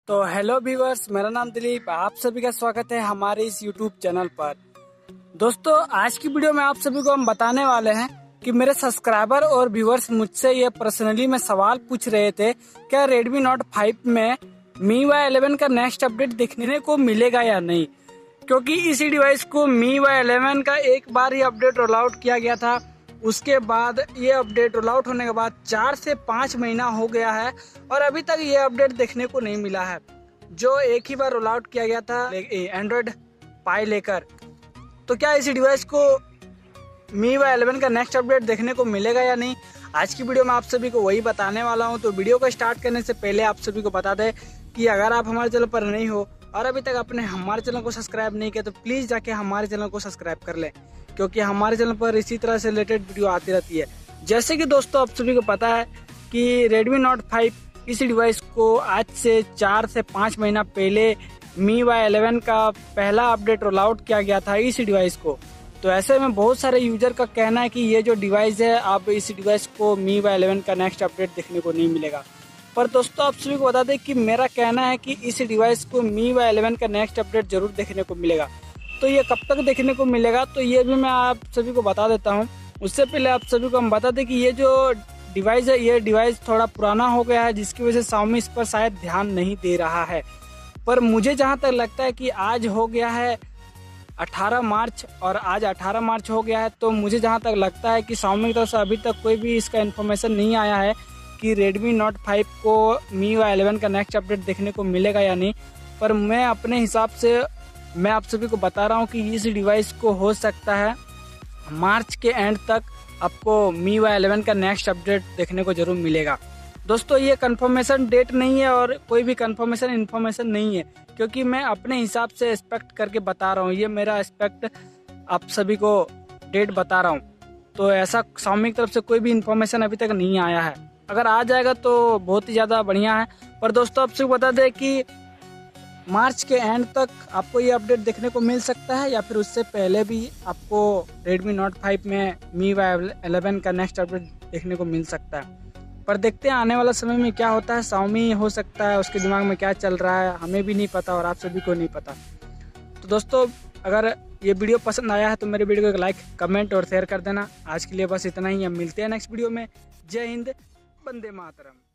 तो hello viewers, मेरा नाम दिलीप। आप सभी का स्वागत है हमारे इस यूट्यूब चैनल पर। दोस्तों, आज की वीडियो में आप सभी को हम बताने वाले हैं कि मेरे सब्सक्राइबर और व्यूअर्स मुझसे ये पर्सनली में सवाल पूछ रहे थे, क्या Redmi Note 5 में MIUI 11 का नेक्स्ट अपडेट देखने को मिलेगा या नहीं। क्योंकि इसी डिवाइस को MIUI 11 का एक बार ही अपडेट रोल आउट किया गया था। उसके बाद ये अपडेट रोल आउट होने के बाद 4 से 5 महीना हो गया है और अभी तक ये अपडेट देखने को नहीं मिला है, जो एक ही बार रोल आउट किया गया था एंड्रॉयड पाई लेकर। तो क्या इस डिवाइस को MIUI 11 का नेक्स्ट अपडेट देखने को मिलेगा या नहीं, आज की वीडियो में आप सभी को वही बताने वाला हूं। तो वीडियो को स्टार्ट करने से पहले आप सभी को बता दें कि अगर आप हमारे चैनल पर नहीं हो और अभी तक आपने हमारे चैनल को सब्सक्राइब नहीं किया तो प्लीज़ जाके हमारे चैनल को सब्सक्राइब कर लें, क्योंकि हमारे चैनल पर इसी तरह से रिलेटेड वीडियो आती रहती है। जैसे कि दोस्तों आप सभी को पता है कि Redmi Note 5 इस डिवाइस को आज से 4 से 5 महीना पहले MIUI 11 का पहला अपडेट रोल आउट किया गया था इस डिवाइस को। तो ऐसे में बहुत सारे यूजर का कहना है कि ये जो डिवाइस है, आप इस डिवाइस को MIUI 11 का नेक्स्ट अपडेट देखने को नहीं मिलेगा। पर दोस्तों आप सभी को बता दें कि मेरा कहना है कि इस डिवाइस को MIUI 11 का नेक्स्ट अपडेट जरूर देखने को मिलेगा। तो ये कब तक देखने को मिलेगा, तो ये भी मैं आप सभी को बता देता हूँ। उससे पहले आप सभी को हम बता दें कि ये जो डिवाइस है, ये डिवाइस थोड़ा पुराना हो गया है, जिसकी वजह से Xiaomi इस पर शायद ध्यान नहीं दे रहा है। पर मुझे जहाँ तक लगता है कि आज हो गया है 18 मार्च और आज 18 मार्च हो गया है, तो मुझे जहाँ तक लगता है कि Xiaomi की तरफ से अभी तक कोई भी इसका इन्फॉर्मेशन नहीं आया है कि Redmi Note 5 को MIUI 11 का नेक्स्ट अपडेट देखने को मिलेगा या नहीं। पर मैं अपने हिसाब से मैं आप सभी को बता रहा हूँ कि इस डिवाइस को हो सकता है मार्च के एंड तक आपको MIUI 11 का नेक्स्ट अपडेट देखने को जरूर मिलेगा। दोस्तों, ये कंफर्मेशन डेट नहीं है और कोई भी कंफर्मेशन इन्फॉर्मेशन नहीं है, क्योंकि मैं अपने हिसाब से एक्सपेक्ट करके बता रहा हूँ। ये मेरा एक्सपेक्ट आप सभी को डेट बता रहा हूँ। तो ऐसा Xiaomi की तरफ से कोई भी इन्फॉर्मेशन अभी तक नहीं आया है। अगर आ जाएगा तो बहुत ही ज़्यादा बढ़िया है। पर दोस्तों आप सबको बता दें कि मार्च के एंड तक आपको ये अपडेट देखने को मिल सकता है, या फिर उससे पहले भी आपको Redmi Note 5 में MIUI 11 का नेक्स्ट अपडेट देखने को मिल सकता है। पर देखते हैं आने वाला समय में क्या होता है। Xiaomi हो सकता है उसके दिमाग में क्या चल रहा है हमें भी नहीं पता और आप सभी को नहीं पता। तो दोस्तों, अगर ये वीडियो पसंद आया है तो मेरे वीडियो को एक लाइक, कमेंट और शेयर कर देना। आज के लिए बस इतना ही, हम मिलते हैं नेक्स्ट वीडियो में। जय हिंद, वंदे मातरम।